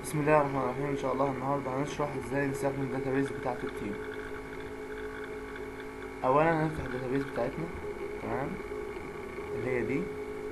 بسم الله الرحمن الرحيم. ان شاء الله النهارده هنشرح ازاي نستخدم الداتابيز بتاعه التيم. اولا هنفتح الداتابيز بتاعتنا، تمام، اللي هي دي.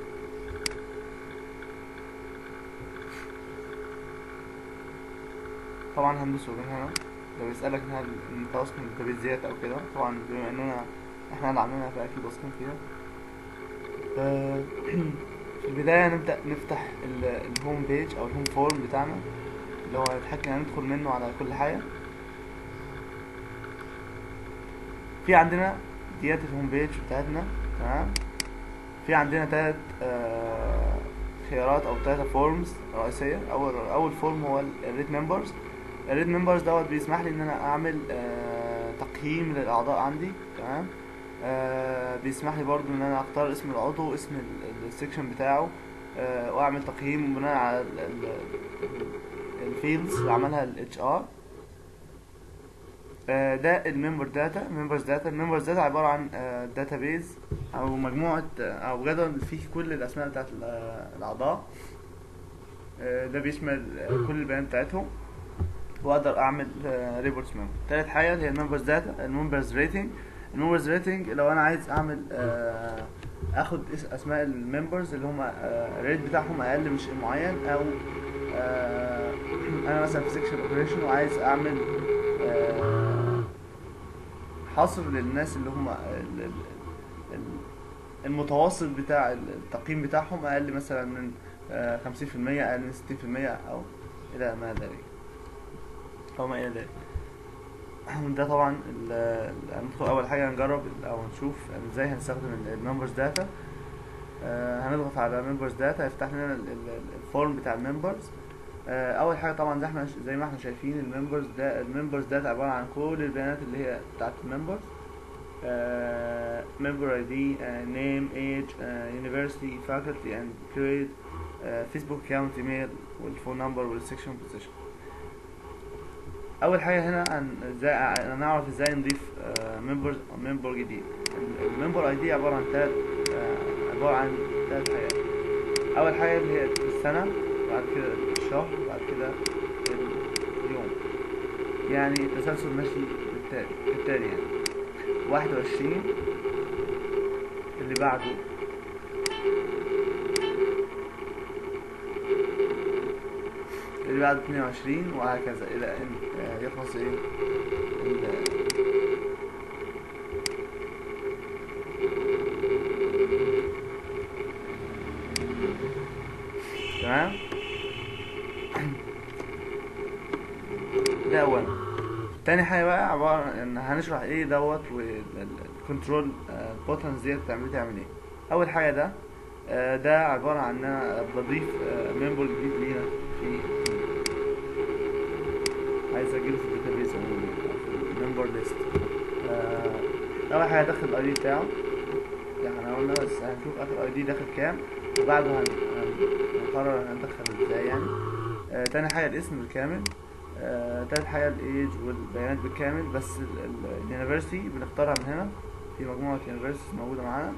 طبعا هندوس اوبن هنا. لو يسألك هل انت واثق من الداتابيز ديت او كده، طبعا بما اننا احنا اللي عاملينها فاكيد واثقين فيها. آه، في البداية نبدأ نفتح الهوم بيج او الهوم فورم بتاعنا، اللي هو هنتحكم هندخل منه على كل حاجة. في عندنا ديت الهوم بيج بتاعتنا، تمام. في عندنا تلات خيارات او تلاتة فورمز رئيسية. اول فورم هو الريد ممبرز. الريد ممبرز دوت بيسمح لي ان انا اعمل تقييم للاعضاء عندي، تمام. بيسمح لي برضو ان انا اختار اسم العضو، اسم السكشن بتاعه، واعمل تقييم بناء على الفيلدز اللي عملها الاتش ار. ده الممبر داتا. الممبرز داتا عبارة عن داتابيز او مجموعة او جدول فيه كل الاسماء بتاعت الاعضاء. ده بيشمل كل البيانات بتاعتهم، واقدر اعمل ريبورتس منهم. تالت حاجة اللي هي الممبرز داتا. الممبرز ريتنج لو انا عايز اعمل اخد اسماء الممبرز اللي هم الريت بتاعهم اقل من شيء معين، او انا مثلا في سيكشن اوبريشن وعايز اعمل حصر للناس اللي هم المتوسط بتاع التقييم بتاعهم اقل مثلا من 50%، اقل من 60%، او الى ما ذلك او ما الى ذلك. ده طبعا هندخل اول حاجه نجرب او نشوف ازاي هنستخدم الممبرز داتا. هنضغط على ممبرز داتا، يفتح لنا الفورم بتاع الممبرز. اول حاجه طبعا زي ما احنا شايفين الممبرز داتا عباره عن كل البيانات اللي هي بتاعت الممبرز. member ID, name, age, university, faculty and grade, Facebook account, email, والphone number والsection position. اول حاجه هنا ازاي نعرف ازاي نضيف ممبر جديد. الممبر اي دي عباره عن ثلاث حاجات. اول حاجه اللي هي السنه، بعد كده الشهر، بعد كده اليوم. يعني التسلسل ماشي بالتالي يعني 21، اللي بعده اللي بعده 22، وهكذا الى ان يخلص ايه تمام. ده اولا. تاني حاجه بقى عباره ان هنشرح ايه دوت، والكنترول بوتنز ديت تعمل ايه. اول حاجه ده عباره عن ان انا بضيف ممبر جديد لينا في عايز اسجله في الداتابيز عموما في الممبر ليست. اول حاجه ادخل الاي دي بتاعه، يعني احنا قلنا، بس هنشوف اخر اي دي داخل كام، وبعده هنقرر هندخل ازاي يعني. تاني حاجه الاسم بالكامل. تالت حاجه الايج والبيانات بالكامل، بس اليونيفرسيتي بنختارها من هنا في مجموعه يونيفرسيتيز موجوده معانا.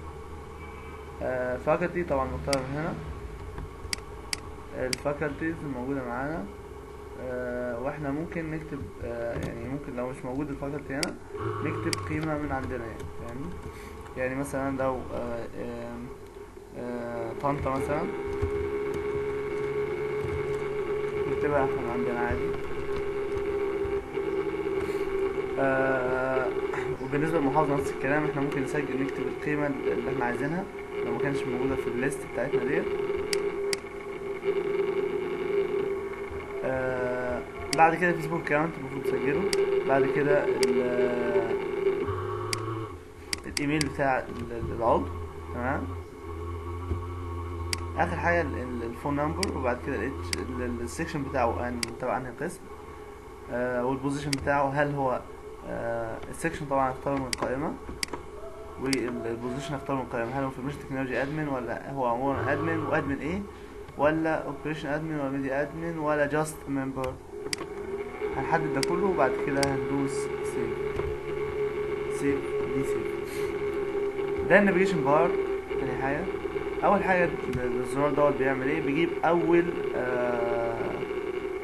فاكولتي طبعا بنختارها من هنا، الفاكولتيز الموجوده معانا. واحنا ممكن نكتب يعني ممكن لو مش موجود الفاكولتي هنا نكتب قيمه من عندنا، يعني فاهمني. يعني مثلا لو طنطا مثلا نكتبها احنا من عندنا عادي. وبالنسبه للمحافظه نفس الكلام، احنا ممكن نكتب القيمه اللي احنا عايزينها لو ما كانش موجوده في الليست بتاعتنا ديت. بعد كده فيسبوك اكونت المفروض تسجله. بعد كده الايميل بتاع العضو، تمام. اخر حاجه الفون نمبر، وبعد كده السكشن بتاعه تبع انهي قسم، والبوزيشن بتاعه، هل هو السكشن طبعا اختاره من القائمه، والبوزيشن اختاره من القائمه، هل هو انفورميشن تكنولوجي ادمن، ولا هو عموما ادمن، وادمن ايه، ولا اوبريشن ادمن، ولا ميديا ادمن، ولا جاست ممبر. هنحدد ده كله، وبعد كده هندوس سيف ده النافيجيشن بار. تاني حاجه، اول حاجه الزرار دوت بيعمل ايه، بيجيب اول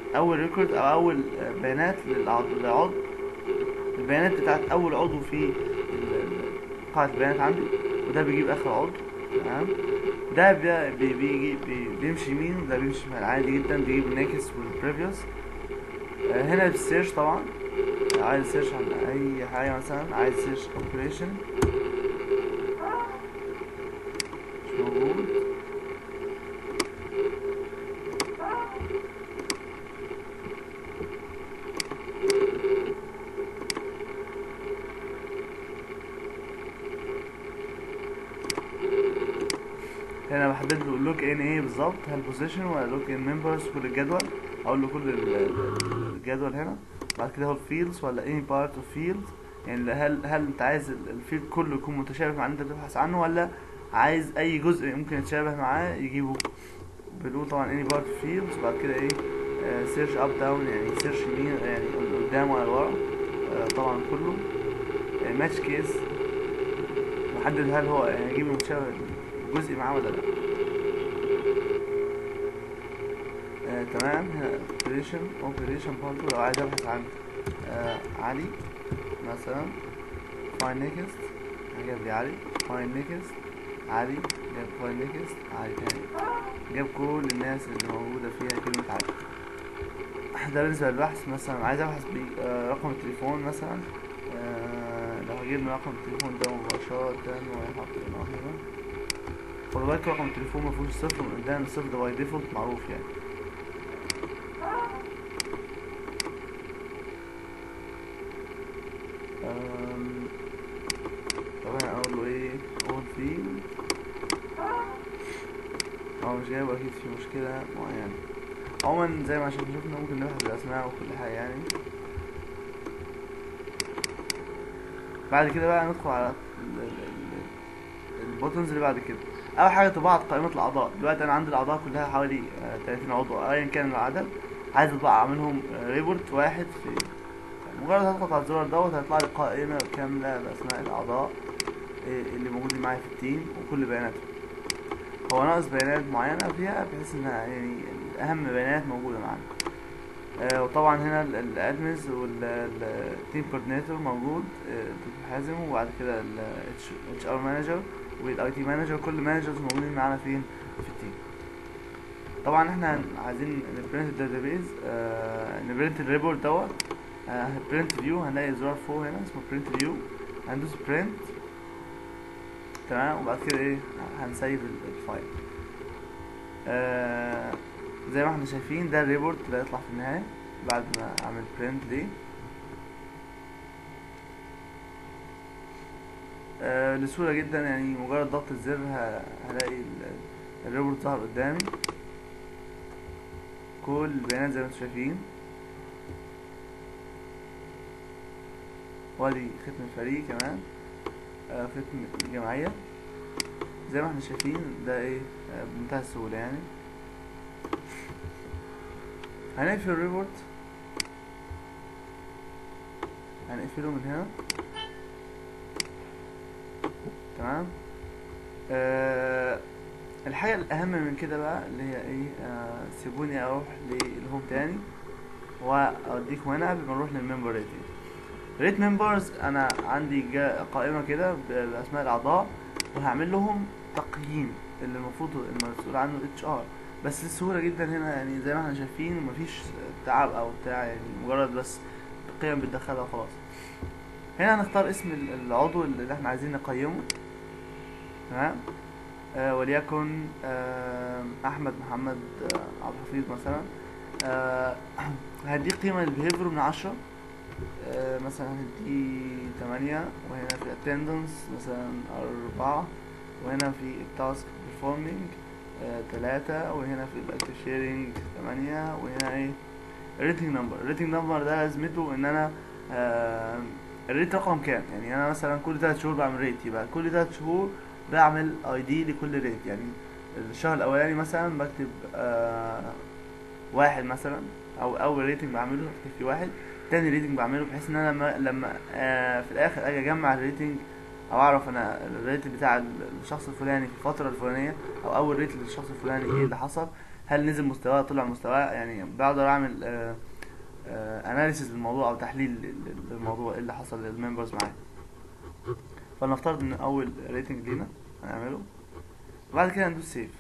اول ريكورد او اول بيانات للعضو، البيانات بتاعت اول عضو في قاعدة البيانات عندي، وده بيجيب اخر عضو. تمام. ده بيجي بيمشي يمين، وده بيمشي شمال عادي جدا، بيجيب النيكست والبريفيوس. هنا السيرش طبعا، عايز سيرش عن اي حاجة، مثلا عايز سيرش اوبريشن مش موجود. هنا بحدد له لوك ان ايه بالظبط، هل بوزيشن ولا لوك ان ممبرز، كل الجدول اقول له كل الجدول هنا. بعد كده هو الفيلدز ولا اني بارت اوف فيلد، يعني هل انت عايز الفيلد كله يكون متشابه مع اللي انت بتبحث عنه، ولا عايز اي جزء ممكن يتشابه معاه يجيبه. بنقول طبعا اني بارت فيلدز، وبعد كده ايه سيرش اب داون، يعني سيرش يمين يعني قدام ولا لورا. طبعا كله ماتش كيس، بحدد هل هو يعني يجيب المتشابه جزء معاه ولا لا. تمام. هنا اوبريشن برضه لو عايز ابحث عن علي مثلا، فاين نيكست جاب لي علي، فاين نيكست علي، جاب فاين نيكست علي تاني، جاب كل الناس اللي موجودة فيها كلمة علي. ده بالنسبة للبحث. مثلا عايز ابحث برقم التليفون مثلا، لو هجيب من رقم التليفون ده مباشرة وهحط هنا، خد بالك رقم التليفون مفيهوش صفر من قدام، الصفر ده باي ديفولت معروف يعني. طبعا اقول له ايه اول فيلد، هو مش جايب، اكيد في مشكلة معينة. عموما زي ما شفنا ممكن نبحث بالاسماء وكل حاجة يعني. بعد كده بقى ندخل على البوتنز اللي بعد كده. اول حاجة طباعة قائمة الاعضاء. دلوقتي انا عندي الاعضاء كلها حوالي 30 عضو ايا كان العدد، عايز اطبع منهم ريبورت واحد. في مجرد هضغط على الزرار دوت هيطلع لي قائمة كاملة باسماء الاعضاء اللي موجودين معايا في التيم وكل بياناتهم. هو ناقص بيانات معينة فيها بحيث انها يعني اهم بيانات موجودة معانا. وطبعا هنا الادمنز والتيم كوردينيتور موجود، دكتور حازم، وبعد كده الاتش ار مانجر والاي تي مانجر، كل مانجرز موجودين معانا فين في التيم. طبعا احنا عايزين نبرنت الداتابيز، نبرنت الريبورت دوت. برنت فيو، هنلاقي زرار فوق هنا اسمه برنت فيو، هندوس برنت. تمام. وبعد كده ايه هنسيف الفايل. زي ما احنا شايفين ده الريبورت اللي هيطلع في النهاية بعد ما اعمل برنت دي. لسهولة جدا يعني، مجرد ضغط الزر هلاقي الريبورت ظهر قدامي، كل البيانات زي ما انتم شايفين. وادي ختم الفريق كمان، ختم الجمعية زي ما احنا شايفين. ده ايه بمنتهى السهولة يعني. هنقفل الريبورت، هنقفله من هنا. تمام. الحاجة الأهم من كده بقى اللي هي ايه، سيبوني اروح للهوم تاني واوديكم هنا قبل ما نروح للممبر ريتنج. ريت ممبرز، انا عندي قائمة كده باسماء الاعضاء، وهعمل لهم تقييم اللي المفروض المسؤول عنه الاتش ار. بس السهولة جدا هنا يعني زي ما احنا شايفين، مفيش تعب او بتاع يعني، مجرد بس قيم بتدخلها وخلاص. هنا هنختار اسم العضو اللي احنا عايزين نقيمه. تمام. وليكن احمد محمد عبد الحفيظ مثلا. هدي قيمة للبيهيفير من 10، مثلا هدي 8. وهنا في الاتندنس مثلا 4، وهنا في التاسك بيرفورمينج 3، وهنا في الاكتف شيرنج 8، وهنا ايه الريتنج نمبر. الريتنج نمبر ده لازمته ان انا الريت رقم كام، يعني انا مثلا كل 3 شهور بعمل ريت، يبقى كل 3 شهور بعمل اي دي لكل ريت. يعني الشهر الاولاني مثلا بكتب 1 مثلا، او اول ريتنج بعمله بكتب فيه 1. تاني ريتنج بعمله بحيث ان انا لما في الاخر اجي اجمع الريتنج، او اعرف انا الريت بتاع الشخص الفلاني في الفترة الفلانية، او اول ريت للشخص الفلاني ايه اللي حصل. هل نزل مستواه طلع مستواه، يعني بقدر اعمل اناليسيز للموضوع او تحليل للموضوع، ايه اللي حصل للممبرز معايا. فلنفترض ان اول ريتنج لينا هنعمله، وبعد كده ندوس سيف.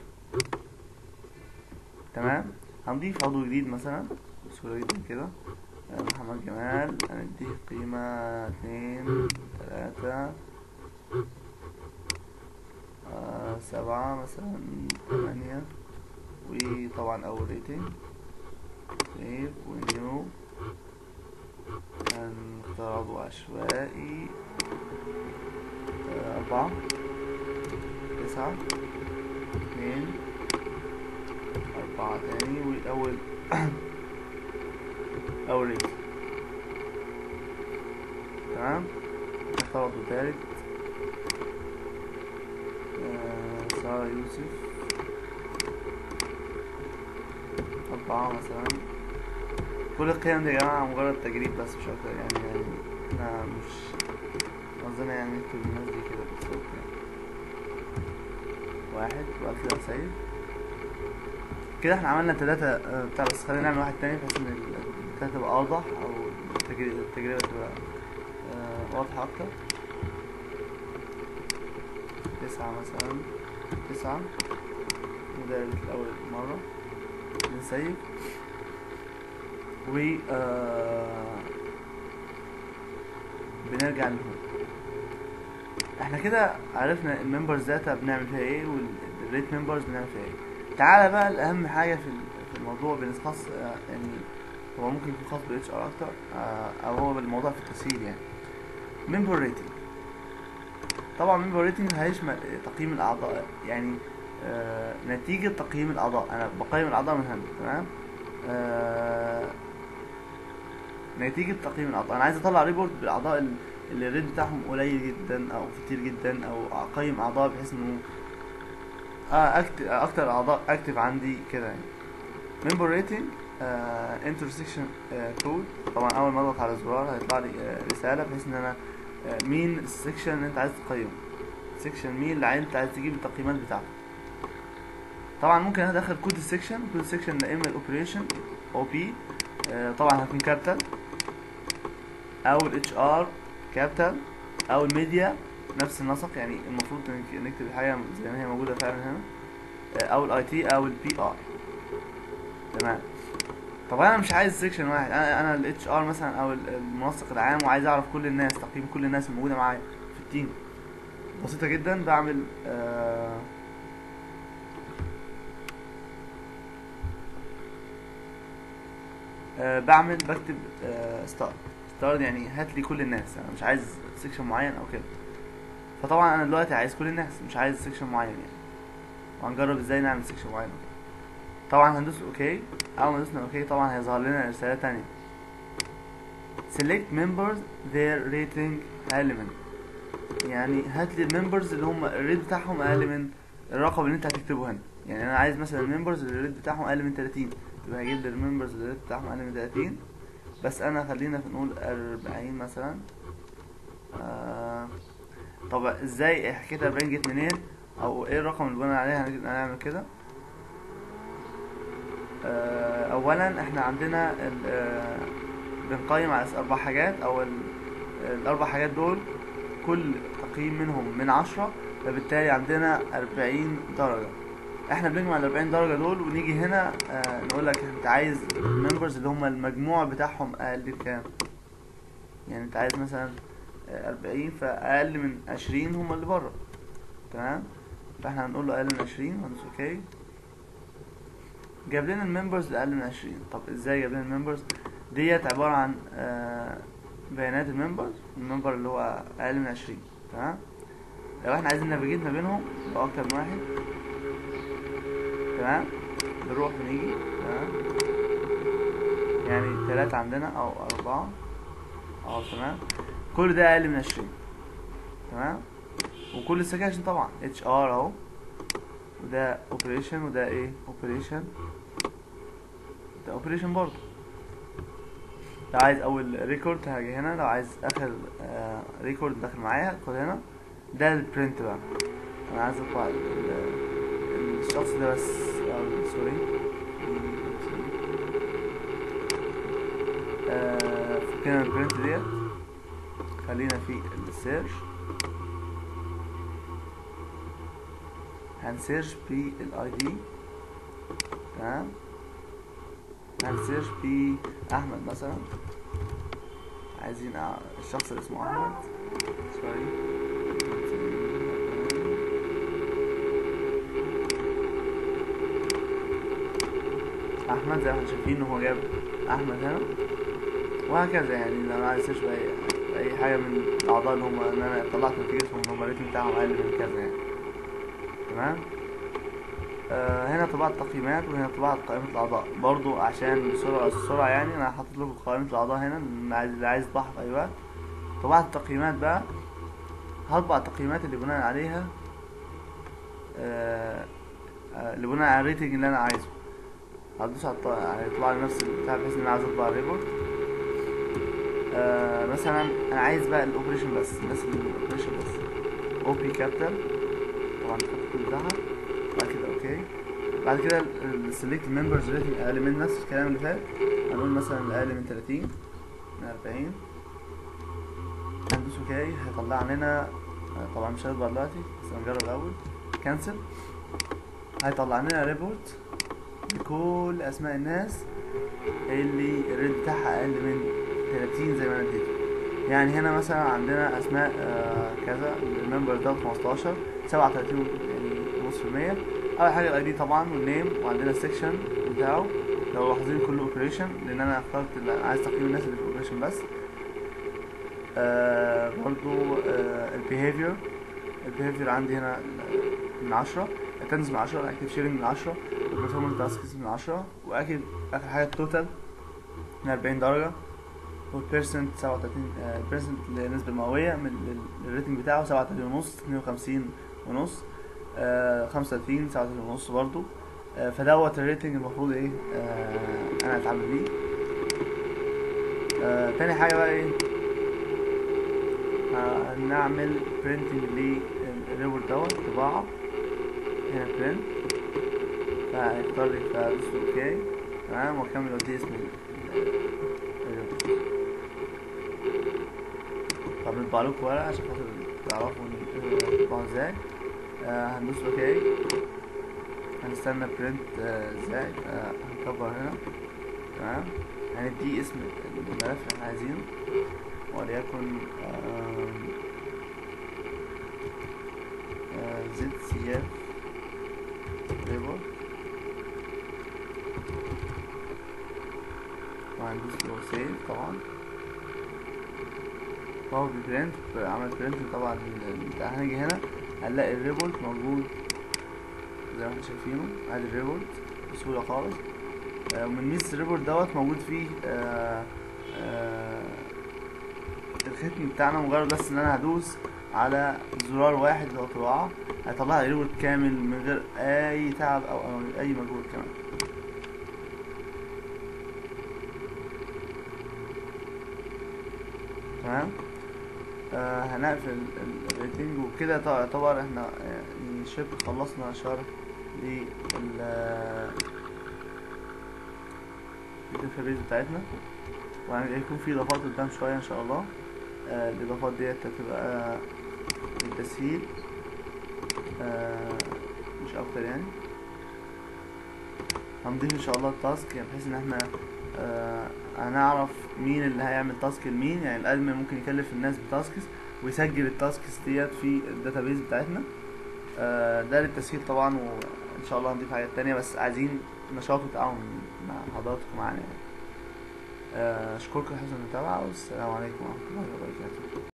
تمام. هنضيف عضو جديد مثلا بسهولة جدا كده، محمد جمال، هنديه قيمة 2 3 7 مثلا 8. وطبعا اول ريتنج سيف ونيو، هنختار عضو عشوائي 4 9 2 4 تاني، وأول أول ريتنج. تمام. نختار عضو تالت سارة يوسف 4 مثلا. كل القيم دي يا جماعة مجرد تجريب بس مش أكتر، يعني احنا مش قصدنا يعني نكتب الناس دي كده بالظبط يعني. 1 وبعد كده سيف. كده احنا عملنا 3 بتاع، بس خلينا نعمل واحد تاني بحيث ان التلاتة تبقى أوضح، أو التجربة تبقى واضحة أكتر. 9 مثلا 9، وده الأول مرة نسيب. و بنرجع لهون. احنا كده عرفنا الممبرز داتا بنعمل فيها ايه، والريت ممبرز بنعمل فيها ايه. تعالى بقى لأهم حاجة في الموضوع بالخاص، يعني هو ممكن يكون خاص بالاتش ار اكتر، او هو بالموضوع في التسهيل يعني. ممبر ريتنج. طبعا ممبر ريتنج هيشمل تقييم الاعضاء، يعني نتيجة تقييم الاعضاء. انا بقيم الاعضاء من هنا. تمام. نتيجة تقييم الاعضاء انا عايز اطلع ريبورت بالاعضاء اللي الريت بتاعهم قليل جدا او كتير جدا، او اقيم اعضاء بحيث انه اكتر اعضاء اكتف عندي كده يعني. ممبر ريتنج انترسكشن كود. طبعا اول ما اضغط على الزرار هيطلع لي رسالة بحيث ان انا مين السكشن اللي انت عايز تقيمه، سكشن مين اللي انت عايز تجيب التقييمات بتاعته. طبعا ممكن ادخل كود السكشن يا اما الاوبريشن او بي، طبعا هيكون كابيتال، او الاتش ار كابيتال، او الميديا نفس النسق، يعني المفروض نكتب الحاجه زي ما هي موجوده فعلا هنا، او الاي تي او البي ار. تمام. طب انا مش عايز سكشن واحد، انا الاتش ار مثلا او المنسق العام، وعايز اعرف كل الناس، تقييم كل الناس الموجوده معايا في التيم. بسيطه جدا، بعمل بكتب ستار يعني هات لي كل الناس، انا مش عايز سيكشن معين او كده. فطبعا انا دلوقتي عايز كل الناس، مش عايز سيكشن معين يعني. وهنجرب ازاي نعمل سيكشن معين. طبعا هندوس اوكي. اول ما دوسنا اوكي طبعا هيظهر لنا رساله تانية، select members their rating element، يعني هات لي الممبرز اللي هم الريت بتاعهم اقل من الرقم اللي انت هتكتبه هنا. يعني انا عايز مثلا الممبرز اللي الريت بتاعهم اقل من 30، يبقى هجيب لي الممبرز اللي الريت بتاعهم اقل من 30. بس انا خلينا نقول 40 مثلا. طب ازاي حكايه 40 جت منين، او ايه الرقم اللي بناء عليه هنعمل كده؟ اولا احنا عندنا بنقيم على 4 حاجات، او الاربع حاجات دول كل تقييم منهم من 10، فبالتالي عندنا 40 درجة. احنا بنجمع ال 40 درجة دول ونيجي هنا نقول لك انت عايز الممبرز اللي هم المجموع بتاعهم اقل بكام. يعني انت عايز مثلا 40، فاقل من 20 هم اللي بره. تمام. فاحنا هنقول له اقل من 20 وندوس اوكي. جاب لنا الممبرز اللي اقل من 20. طب ازاي جاب لنا الممبرز ديت؟ عبارة عن بيانات الممبرز، الممبر اللي هو اقل من 20. تمام. لو احنا عايزين نافيجيت ما بينهم لو اكتر من واحد، تمام، بنروح ونيجي. تمام. يعني 3 عندنا او 4. تمام. كل ده اقل من 20. تمام. وكل السكاشن طبعا اتش ار اهو، وده اوبريشن، وده ايه اوبريشن، ده اوبريشن برضه. لو عايز اول ريكورد هاجي هنا، لو عايز اخر ريكورد داخل معايا هدخل هنا. ده البرنت بقى، انا عايز اطبع الشخص ده بس، سوري فكنا البرنت ديت، خلينا في السيرش، هنسيرش بالاي دي. تمام، هنسيرش بأحمد مثلا، عايزين الشخص اللي اسمه أحمد، سوري، أحمد زي ما احنا شايفين إن هو جاب أحمد هنا، وهكذا. يعني لو أنا عايز أسيرش بأي حاجة من الأعضاء اللي هم إن أنا طلعت نتيجتهم إن هم الريتم بتاعهم أقل من كذا يعني. تمام. هنا طباعة التقييمات، وهنا طباعة قائمة الأعضاء برضو عشان السرعة يعني. أنا حاطط لكم قائمة الأعضاء هنا اللي عايز يطبعها في أي وقت. طباعة التقييمات بقى، هطبع التقييمات اللي بناء عليها اللي بناء على الريتنج اللي أنا عايزه. هدوس على طباعة نفس البتاع بحيث إن أنا عايز أطبع الريبورت. مثلا أنا عايز بقى الأوبريشن بس، الناس اللي الأوبريشن بس، أو بي كابيتال طبعا الكود بتاعها. بعد كده أوكي. بعد كده السلكت ممبرز ريتنج اقل من نفس الكلام اللي فات، هنقول مثلا اقل من 30 من 40. هندوس اوكي، هيطلع لنا، طبعا مش هيطبع دلوقتي بس هنجرب الاول. كانسل، هيطلع لنا ريبورت بكل اسماء الناس اللي الريت بتاعها اقل من 30 زي ما انا اديته. يعني هنا مثلا عندنا اسماء كذا، الممبر ده 15 37 يعني نص في المية. اول حاجه الاي دي طبعا والنيم، وعندنا السكشن بتاعه لو لاحظين كله اوبريشن، لان انا اخترت عايز تقييم الناس اللي في اوبريشن بس. برضو البيهيفير عندي هنا من 10، التنس من 10، الاكتيف شيرنج من 10، البرفورمانس تاسكس من 10، واكيد اخر حاجه التوتال من 40 درجه، والبيرسنت 37 البيرسنت النسبه المئويه من الريتنج بتاعه 37 ونص، 52 ونص، 35 39 ونص برضو. فدوت الريتنج المفروض ايه انا اتعامل بيه. تاني حاجه بقى ايه، هنعمل برينتنج للريبورت دوت، طباعه هنا برنت، فهيختار لي، فادوس اوكي. تمام، واكمل ودي اسم الريبورت. طب نطبع لكم ورقه عشان خاطر تعرفوا نطبعه ازاي. هندوس اوكي، هنستنى برنت ازاي، هنكبر هنا. تمام، هندي اسم الملف اللي احنا عايزينه، وليكن ZCF ريبورت، وهندوس له سيف طبعا. وهو بيبرنت، عمل برنت طبعا بتاع. هنيجي هنا هنلاقي الريبورت موجود زي ما احنا شايفينه، ادي الريبورت بسهولة خالص. ومن ميزة الريبورت دوت موجود فيه الختم بتاعنا. مجرد بس ان انا هدوس على زرار واحد اللي هو طباعة، هيطلع لي ريبورت كامل من غير اي تعب او اي مجهود كمان. تمام. هنقفل الريتنج وكده. يعتبر احنا يعني شبه خلصنا شرح للداتابيز بتاعتنا، وهيكون في اضافات قدام شويه ان شاء الله. الاضافات ديت هتبقى للتسهيل مش اكتر يعني. هنضيف ان شاء الله التاسك، يعني بحيث ان احنا هنعرف مين اللي هيعمل تاسك لمين. يعني الادمن ممكن يكلف الناس بتاسكس ويسجل التاسكس ديت في الداتابيز بتاعتنا. ده للتسهيل طبعا، وان شاء الله هنضيف حاجات تانية، بس عايزين نشاط وتعاون مع حضراتكم معانا يعني. اشكركم لحسن المتابعة، والسلام عليكم ورحمة الله وبركاته.